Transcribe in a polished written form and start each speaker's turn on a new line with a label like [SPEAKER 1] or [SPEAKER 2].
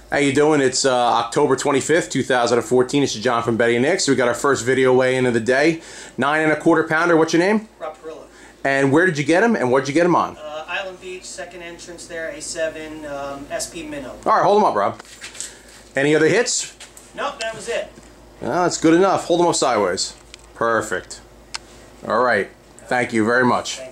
[SPEAKER 1] How you doing? It's October 25th, 2014. This is John from Betty and Nick's. We got our first video weigh-in of the day. 9 1/4 pounder. What's your name?
[SPEAKER 2] Rob Perillo.
[SPEAKER 1] And where did you get him? And what did you get him on?
[SPEAKER 2] Island Beach, second entrance there, A7, SP Minnow.
[SPEAKER 1] All right, hold them up, Rob. Any other hits?
[SPEAKER 2] Nope, that was it.
[SPEAKER 1] Well, that's good enough. Hold them up sideways. Perfect. All right. Thank you very much.